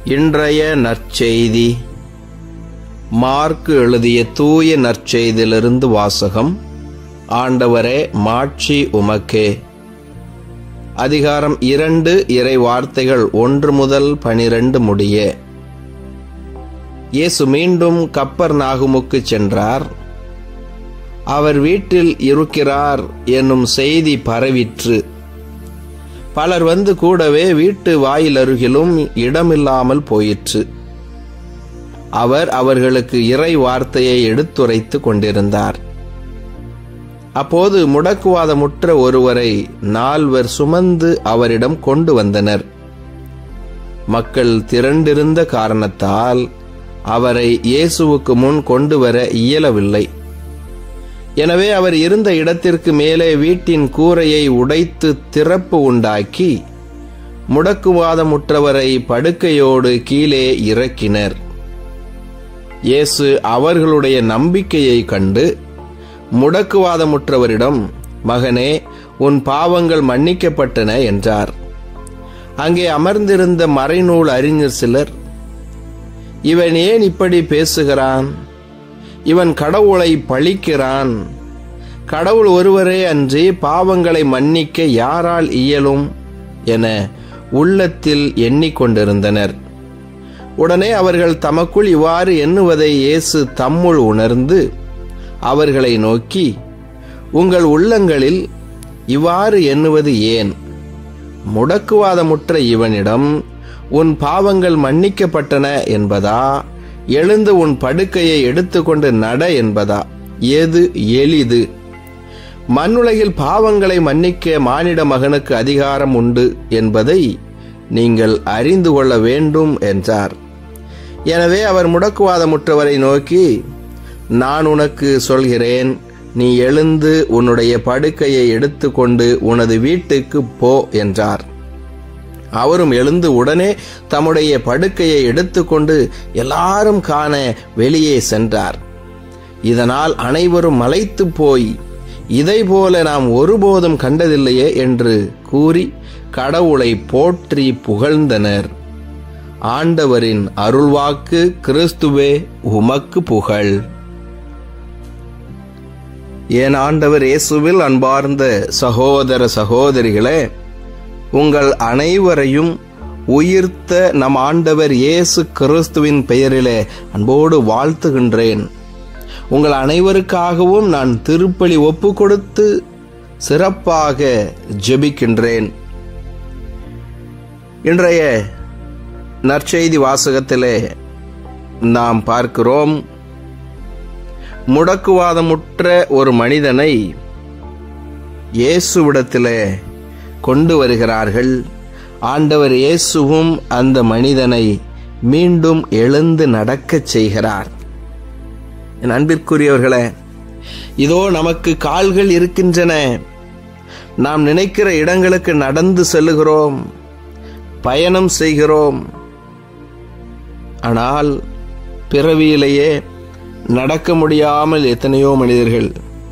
இன்றைய நற்செய்தி மார்க்கு எழுதிய தூய நற்செய்தியிலிருந்து வாசகம். ஆண்டவரே, மாட்சி உமக்கே. அதிகாரம் 2, இறை வார்த்தைகள் 1 முதல் 12 முடிய. இயேசு மீண்டும் கப்பர்நாகுமுக்கு சென்றார். அவர் வீட்டில் இருக்கிறார் என்னும் செய்தி பரவிற்று. பலர் வந்து கூடவே வீட்டு வாயிலருகிலும் இடமில்லாமல் போயிற்று. அவர் அவர்களுக்கு இறை வார்த்தையை எடுத்துரைத்துக் கொண்டிருந்தார். அப்போது முடக்குவாதமுற்ற ஒருவரை 4 சுமந்து அவரிடம் கொண்டு வந்தனர். மக்கள் திரண்டிருந்த காரணத்தால் அவரை இயேசுவுக்கு முன் கொண்டு வர இயலவில்லை. எனவே அவர் இருந்த இடத்திற்கு மேலே வீட்டின் கூரையை உடைத்து திறப்பு உண்டாக்கி முடக்குவாதமுற்றவரை படுக்கையோடு கீழே இறக்கினர். இயேசு அவர்களுடைய நம்பிக்கையை கண்டு முடக்குவாதமுற்றவரிடம், மகனே, உன் பாவங்கள் மன்னிக்கப்பட்டன என்றார். அங்கே அமர்ந்திருந்த மறைநூல் அறிஞர் சிலர், இவன் ஏன் இப்படி பேசுகிறான்? இவன் கடவுளை பழிக்கிறான். கடவுள் ஒருவரே அன்றி பாவங்களை மன்னிக்க யாரால் இயலும் என உள்ளத்தில் எண்ணிக்கொண்டிருந்தனர். உடனே அவர்கள் தமக்குள் இவ்வாறு எண்ணுவதை இயேசு தம்முள் உணர்ந்து அவர்களை நோக்கி, உங்கள் உள்ளங்களில் இவ்வாறு எண்ணுவது ஏன்? முடக்குவாதமுற்ற இவனிடம் உன் பாவங்கள் மன்னிக்கப்பட்டன என்பதா, எழுந்து உன் படுக்கையை எடுத்துக்கொண்டு நட என்பதா? எது எளிது? மண்ணுலகில் பாவங்களை மன்னிக்க மானிட மகனுக்கு அதிகாரம் உண்டு என்பதை நீங்கள் அறிந்து கொள்ள வேண்டும் என்றார். எனவே அவர் முடக்குவாதமுற்றவரை நோக்கி, நான் உனக்கு சொல்கிறேன், நீ எழுந்து உன்னுடைய படுக்கையை எடுத்துக்கொண்டு உனது வீட்டுக்கு போ என்றார். அவரும் எழுந்து உடனே தம்முடைய படுக்கையை எடுத்துக்கொண்டு எல்லாரும் காண வெளியே சென்றார். இதனால் அனைவரும் மலைத்து போய், இதை போல நாம் ஒருபோதும் கண்டதில்லையே என்று கூறி கடவுளை போற்றி புகழ்ந்தனர். ஆண்டவரின் அருள்வாக்கு. கிறிஸ்துவே, உமக்கு புகழ். என் ஆண்டவர் இயேசுவில் அன்பார்ந்த சகோதர சகோதரிகளே, உங்கள் அனைவரையும் உயிர்த்த நம் ஆண்டவர் இயேசு கிறிஸ்துவின் பெயரிலே அன்போடு வாழ்த்துகின்றேன். உங்கள் அனைவருக்காகவும் நான் திருப்பலி ஒப்பு கொடுத்து சிறப்பாக ஜெபிக்கின்றேன். இன்றைய நற்செய்தி வாசகத்திலே நாம் பார்க்கிறோம், முடக்குவாதமுற்ற ஒரு மனிதனை இயேசுவிடத்திலே கொண்டு வருகிறார்கள். ஆண்டவர் இயேசுவும் அந்த மனிதனை மீண்டும் எழுந்து நடக்கச் செய்கிறார். என் அன்பிற்குரியவர்களே, இதோ நமக்கு கால்கள் இருக்கின்றன. நாம் நினைக்கிற இடங்களுக்கு நடந்து செல்லுகிறோம், பயணம் செய்கிறோம். ஆனால் பிறவியிலேயே நடக்க முடியாமல் எத்தனையோ மனிதர்கள்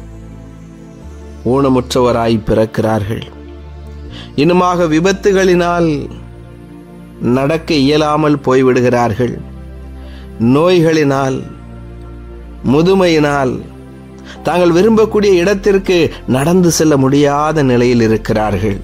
ஊனமுற்றவராய் பிறக்கிறார்கள். இன்னுமாக விபத்துகளினால் நடக்க இயலாமல் போய்விடுகிறார்கள். நோய்களினால், முதுமையினால் தாங்கள் விரும்பக்கூடிய இடத்திற்கு நடந்து செல்ல முடியாத நிலையில் இருக்கிறார்கள்.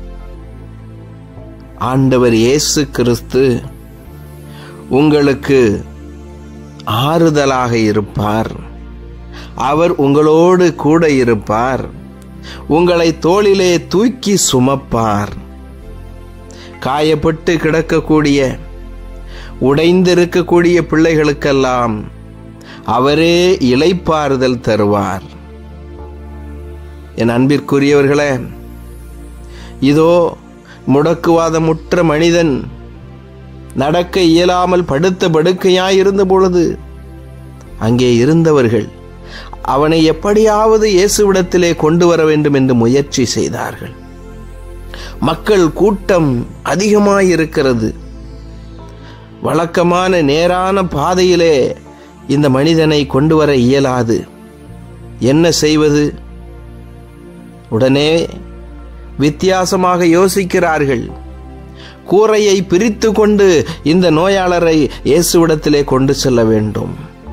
ஆண்டவர் இயேசு கிறிஸ்து உங்களுக்கு ஆறுதலாக இருப்பார். அவர் உங்களோடு கூட இருப்பார். உங்களை தோளிலே தூக்கி சுமப்பார். காயப்பட்டு கிடக்கக்கூடிய, உடைந்திருக்கக்கூடிய பிள்ளைகளுக்கெல்லாம் அவரே இளைப்பாறுதல் தருவார். என் அன்பிற்குரியவர்களே, இதோ முடக்குவாதமுற்ற மனிதன் நடக்க இயலாமல் படுத்த படுக்கையாயிருந்த பொழுது அங்கே இருந்தவர்கள் அவனை எப்படியாவது இயேசுவிடத்திலே கொண்டு வர வேண்டும் என்று முயற்சி செய்தார்கள். மக்கள் கூட்டம் அதிகமாயிருக்கிறது. வழக்கமான நேரான பாதையிலே இந்த மனிதனை கொண்டு வர இயலாது. என்ன செய்வது? உடனே வித்தியாசமாக யோசிக்கிறார்கள். கூரையை பிரித்து கொண்டு இந்த நோயாளரை இயேசுவிடத்திலே கொண்டு செல்ல வேண்டும்.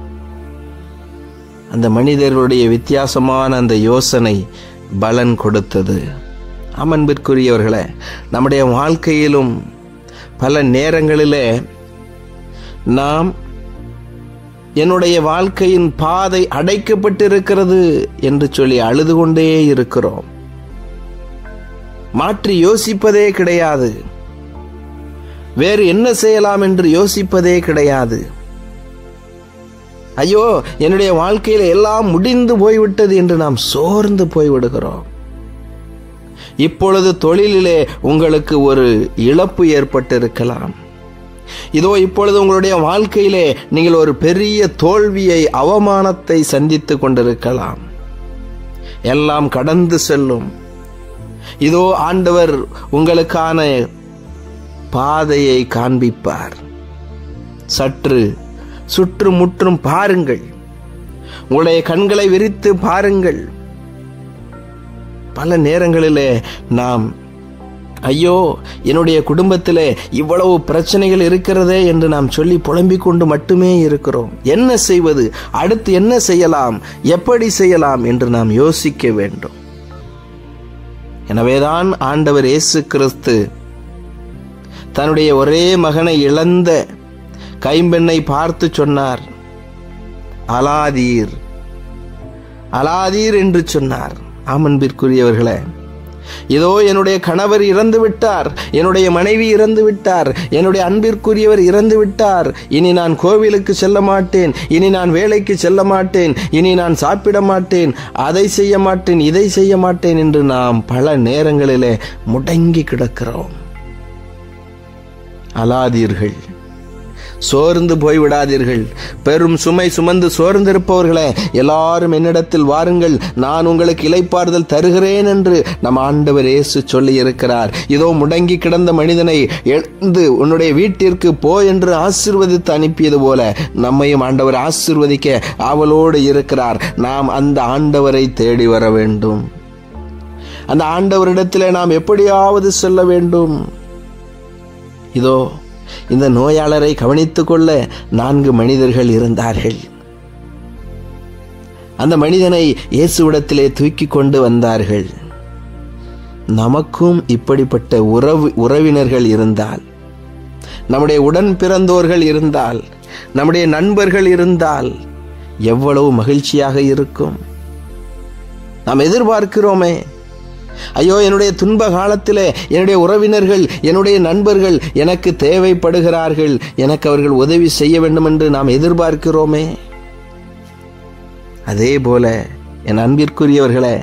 அந்த மனிதர்களுடைய வித்தியாசமான அந்த யோசனை பலன் கொடுத்தது. அன்பிற்குரியவர்களே, நம்முடைய வாழ்க்கையிலும் பல நேரங்களிலே நாம் என்னுடைய வாழ்க்கையின் பாதை அடைக்கப்பட்டிருக்கிறது என்று சொல்லி அழுது கொண்டே இருக்கிறோம். மாற்றி யோசிப்பதே கிடையாது. வேறு என்ன செய்யலாம் என்று யோசிப்பதே கிடையாது. ஐயோ, என்னுடைய வாழ்க்கையில் எல்லாம் முடிந்து போய்விட்டது என்று நாம் சோர்ந்து போய்விடுகிறோம். இப்பொழுது தொழிலிலே உங்களுக்கு ஒரு இழப்பு ஏற்பட்டிருக்கலாம். இதோ இப்பொழுது உங்களுடைய வாழ்க்கையிலே நீங்கள் ஒரு பெரிய தோல்வியை, அவமானத்தை சந்தித்துக் கொண்டிருக்கலாம். எல்லாம் கடந்து செல்லும். இதோ ஆண்டவர் உங்களுக்கான பாதையை காண்பிப்பார். சற்று சுற்றுமுற்றும் பாருங்கள். உங்களுடைய கண்களை விரித்து பாருங்கள். பல நேரங்களிலே நாம் ஐயோ, என்னுடைய குடும்பத்திலே இவ்வளவு பிரச்சனைகள் இருக்கிறதே என்று நாம் சொல்லி புலம்பிக் கொண்டு மட்டுமே இருக்கிறோம். என்ன செய்வது, அடுத்து என்ன செய்யலாம், எப்படி செய்யலாம் என்று நாம் யோசிக்க வேண்டும். எனவேதான் ஆண்டவர் இயேசு கிறிஸ்து தன்னுடைய ஒரே மகனை இழந்த கைம்பெண்ணை பார்த்து சொன்னார், அழாதீர், அழாதீர் என்று சொன்னார். அன்பிற்குரியவர்களே, இதோ என்னுடைய கணவர் இறந்து விட்டார், என்னுடைய மனைவி இறந்து விட்டார், என்னுடைய அன்பிற்குரியவர் இறந்து விட்டார். இனி நான் கோவிலுக்கு செல்ல மாட்டேன், இனி நான் வேலைக்கு செல்ல மாட்டேன், இனி நான் சாப்பிட மாட்டேன், அதை செய்ய மாட்டேன், இதை செய்ய மாட்டேன் என்று நாம் பல நேரங்களிலே முடங்கி கிடக்கிறோம். அழாதீர்கள், சோர்ந்து போய்விடாதீர்கள். பெரும் சுமை சுமந்து சோர்ந்திருப்பவர்களே, எல்லாரும் என்னிடத்தில் வாருங்கள், நான் உங்களுக்கு இளைப்பாறுதல் தருகிறேன் என்று நம் ஆண்டவர் இயேசு சொல்லி இருக்கிறார். இதோ முடங்கி கிடந்த மனிதனை எழுந்து உன்னுடைய வீட்டிற்கு போ என்று ஆசீர்வதித்து அனுப்பியது போல நம்மையும் ஆண்டவர் ஆசீர்வதிக்க ஆவலோடு இருக்கிறார். நாம் அந்த ஆண்டவரை தேடி வர வேண்டும். அந்த ஆண்டவரிடத்திலே நாம் எப்படியாவது செல்ல வேண்டும். இதோ இந்த நோயாளரை கவனித்துக் கொள்ள 4 மனிதர்கள் இருந்தார்கள். அந்த மனிதனை இயேசுவிடத்திலே தூக்கி கொண்டு வந்தார்கள். நமக்கும் இப்படிப்பட்ட உறவினர்கள் இருந்தால், நம்முடைய உடன் பிறந்தோர்கள் இருந்தால், நம்முடைய நண்பர்கள் இருந்தால் எவ்வளவு மகிழ்ச்சியாக இருக்கும். நாம் எதிர்பார்க்கிறோமே, ஐயோ, என்னுடைய துன்ப காலத்திலே என்னுடைய உறவினர்கள், என்னுடைய நண்பர்கள் எனக்கு தேவைப்படுகிறார்கள், எனக்கு அவர்கள் உதவி செய்ய வேண்டும் என்று நாம் எதிர்பார்க்கிறோமே. அதே போல என் அன்பிற்குரியவர்களே,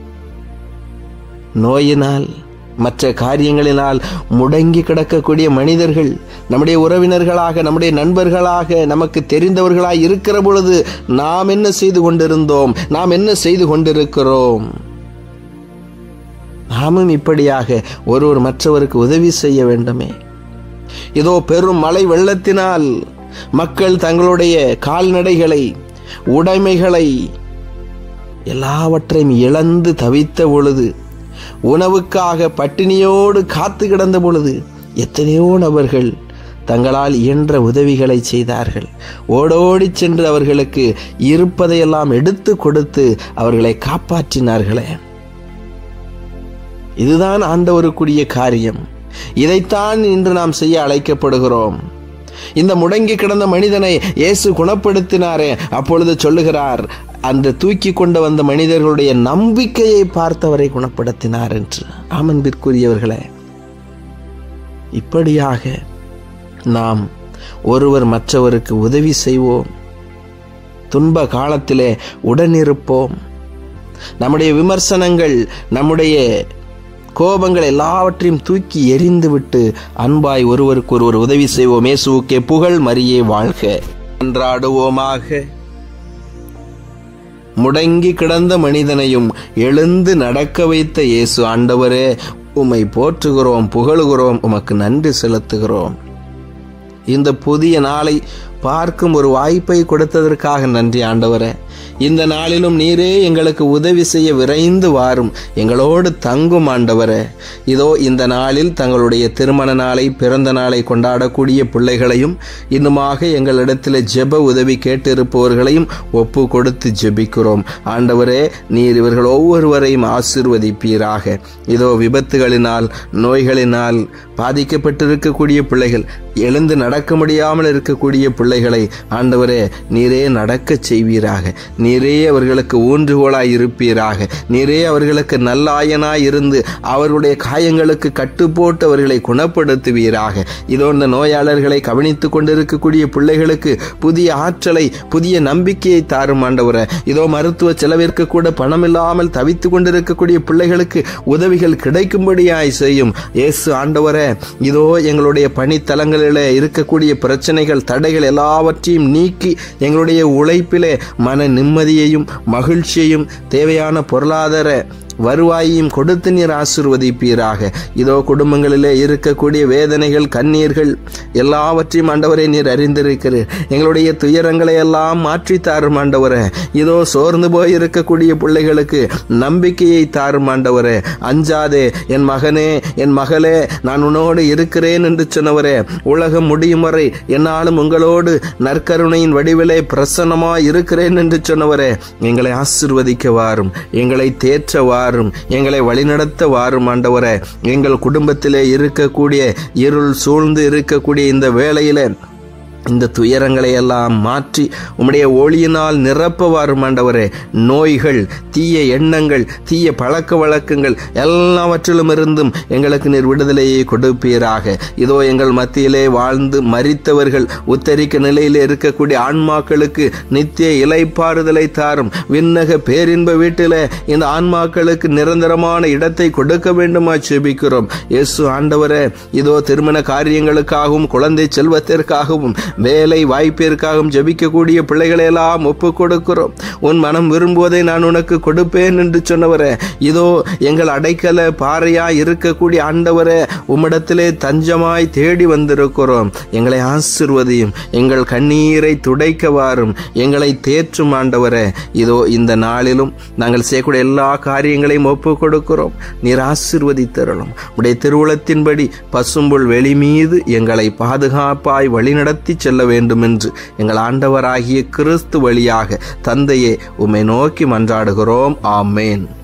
நோயினால் மற்ற காரியங்களினால் முடங்கி கிடக்கக்கூடிய மனிதர்கள் நம்முடைய உறவினர்களாக, நம்முடைய நண்பர்களாக, நமக்கு தெரிந்தவர்களாய் இருக்கிற பொழுது நாம் என்ன செய்து கொண்டிருந்தோம், நாம் என்ன செய்து கொண்டிருக்கிறோம்? நாமும் இப்படியாக ஒருவர் மற்றவருக்கு உதவி செய்ய வேண்டுமே. இதோ பெரும் மழை வெள்ளத்தினால் மக்கள் தங்களுடைய கால்நடைகளை, உடைமைகளை எல்லாவற்றையும் இழந்து தவித்த பொழுது, உணவுக்காக பட்டினியோடு காத்து கிடந்த பொழுது எத்தனையோ நபர்கள் தங்களால் இயன்ற உதவிகளை செய்தார்கள். ஓடோடி சென்று அவர்களுக்கு இருப்பதையெல்லாம் எடுத்து கொடுத்து அவர்களை காப்பாற்றினார்களே. இதுதான் ஆண்டவருக்குரிய காரியம். இதைத்தான் இன்று நாம் செய்ய அழைக்கப்படுகிறோம். இந்த முடங்கி கிடந்த மனிதனை இயேசு குணப்படுத்தினாரே, அப்பொழுது சொல்லுகிறார், அந்த தூக்கி கொண்டு வந்த மனிதர்களுடைய நம்பிக்கையை பார்த்தவரை குணப்படுத்தினார் என்று. அன்பிற்குரியவர்களே, இப்படியாக நாம் ஒருவர் மற்றவருக்கு உதவி செய்வோம். துன்ப காலத்திலே உடனிருப்போம். நம்முடைய விமர்சனங்கள், நம்முடைய கோபங்கள் எல்லாவற்றையும் தூக்கி எறிந்துவிட்டு அன்பாய் ஒருவருக்கு ஒருவர் உதவி செய்வோம். இயேசுவுக்கே புகழ், மரியே வாழ்க. என்றாடுவோமாக. முடங்கி கிடந்த மனிதனையும் எழுந்து நடக்க வைத்த இயேசு ஆண்டவரே, உம்மை போற்றுகிறோம், புகழுகிறோம், உமக்கு நன்றி செலுத்துகிறோம். இந்த புதிய நாளை பார்க்கும் ஒரு வாய்ப்பை கொடுத்ததற்காக நன்றி ஆண்டவரே. இந்த நாளிலும் நீரே எங்களுக்கு உதவி செய்ய விரைந்து வாரும், எங்களோடு தங்கும் ஆண்டவரே. இதோ இந்த நாளில் தங்களுடைய திருமண நாளை, பிறந்த நாளை கொண்டாடக்கூடிய பிள்ளைகளையும், இன்னுமாக எங்களிடத்தில் ஜெப உதவி கேட்டிருப்பவர்களையும் ஒப்பு கொடுத்து ஜெபிக்கிறோம் ஆண்டவரே. நீர் இவர்கள் ஒவ்வொருவரையும் ஆசீர்வதிப்பீராக. இதோ விபத்துகளினால், நோய்களினால் பாதிக்கப்பட்டிருக்கக்கூடிய பிள்ளைகள், எழுந்து நடக்க முடியாமல் இருக்கக்கூடிய பிள்ளைகளை ஆண்டவரே நீரே நடக்க செய்வீராக. நீரே அவர்களுக்கு ஊன்றுகோலாய் இருப்பீராக. நீரே அவர்களுக்கு நல்லாயனாய் இருந்து அவர்களுடைய காயங்களுக்கு கட்டுப்போட்டு அவர்களை குணப்படுத்துவீராக. இதோ இந்த நோயாளர்களை கவனித்துக் கொண்டிருக்கக்கூடிய பிள்ளைகளுக்கு புதிய ஆற்றலை, புதிய நம்பிக்கையை தாரும் ஆண்டவரே. இதோ மருத்துவ செலவிற்கு கூட பணமில்லாமல் தவித்துக் கொண்டிருக்கக்கூடிய பிள்ளைகளுக்கு உதவிகள் கிடைக்கும்படியாய் செய்யும் இயேசு ஆண்டவரே. இதோ எங்களுடைய பணித்தலங்களிலே இருக்கக்கூடிய பிரச்சனைகள், தடைகள் எல்லாவற்றையும் நீக்கி எங்களுடைய உழைப்பிலே மன நிம்மதியையும் மகிழ்ச்சியையும் தேவையான பொருளாதார வருவாயையும் கொடுத்து நீர் ஆசீர்வதிப்பீராக. இதோ குடும்பங்களிலே இருக்கக்கூடிய வேதனைகள், கண்ணீர்கள் எல்லாவற்றையும் ஆண்டவரே நீர் அறிந்திருக்கிறீர். எங்களுடைய துயரங்களை எல்லாம் மாற்றி தாரும் ஆண்டவரே. இதோ சோர்ந்து போய் இருக்கக்கூடிய பிள்ளைகளுக்கு நம்பிக்கையை தாரும் ஆண்டவரே. அஞ்சாதே என் மகனே, என் மகளே, நான் உன்னோடு இருக்கிறேன் என்று சொன்னவரே. உலகம் முடியும் வரை என்னாலும் உங்களோடு நற்கருணையின் வடிவிலே பிரசன்னமாய் இருக்கிறேன் என்று சொன்னவரே. எங்களை ஆசீர்வதிக்க வாரும், எங்களை தேற்ற வாரும், எங்களை வழிநடத்த வாரும் ஆண்டவரே. எங்கள் குடும்பத்திலே இருக்கக்கூடிய இருள் சூழ்ந்து இருக்கக்கூடிய இந்த வேளையிலே இந்த துயரங்களை எல்லாம் மாற்றி உம்முடைய ஒளியினால் நிரப்ப வாரும் ஆண்டவரே. நோய்கள், தீய எண்ணங்கள், தீய பழக்க வழக்கங்கள் எல்லாவற்றிலும் இருந்தும் எங்களுக்கு நீர் விடுதலையை கொடுப்பீராக. இதோ எங்கள் மத்தியிலே வாழ்ந்து மரித்தவர்கள், உத்தரிக்க நிலையிலே இருக்கக்கூடிய ஆன்மாக்களுக்கு நித்திய இளைப்பாறுதலை தாரும். விண்ணக பேரின்ப வீட்டிலே இந்த ஆன்மாக்களுக்கு நிரந்தரமான இடத்தை கொடுக்க வேண்டுமா ஜெபிக்கிறோம் இயேசு ஆண்டவரே. இதோ திருமண காரியங்களுக்காகவும், குழந்தை செல்வத்திற்காகவும், வேலை வாய்ப்பிற்காகவும் ஜெபிக்கக்கூடிய பிள்ளைகளை எல்லாம் ஒப்புக் கொடுக்கிறோம். உன் மனம் விரும்புவதை நான் உனக்கு கொடுப்பேன் என்று சொன்னவரே. இதோ எங்கள் அடைக்கல பாறையாய் இருக்கக்கூடிய ஆண்டவரே, உம்மிடத்திலே தஞ்சமாய் தேடி வந்திருக்கிறோம். எங்களை ஆசீர்வதியும், எங்கள் கண்ணீரை துடைக்க வாரும், எங்களை தேற்றும் ஆண்டவரே. இதோ இந்த நாளிலும் நாங்கள் செய்யக்கூடிய எல்லா காரியங்களையும் ஒப்புக் கொடுக்கிறோம். நீர் ஆசீர்வதித்தருளும். உடைய திருவுளத்தின்படி பசும்புல் வெளி மீது எங்களை பாதுகாப்பாய் வழிநடத்தி செல்ல வேண்டும் என்று எங்கள் ஆண்டவராகிய கிறிஸ்து வழியாக தந்தையே உம்மை நோக்கி மன்றாடுகிறோம். ஆமேன்.